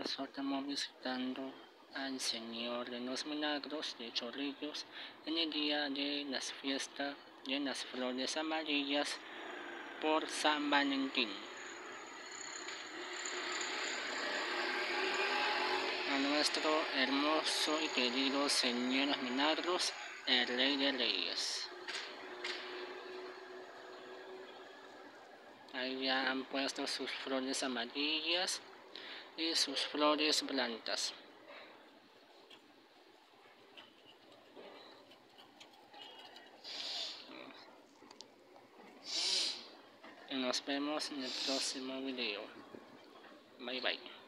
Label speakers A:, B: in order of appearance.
A: marzo estamos visitando al Señor de los Milagros de Chorrillos en el día de las fiestas de las flores amarillas por San Valentín. A nuestro hermoso y querido Señor de los Milagros, el Rey de Reyes. Ahí ya han puesto sus flores amarillas y sus flores blancas. Y nos vemos en el próximo video. Bye bye.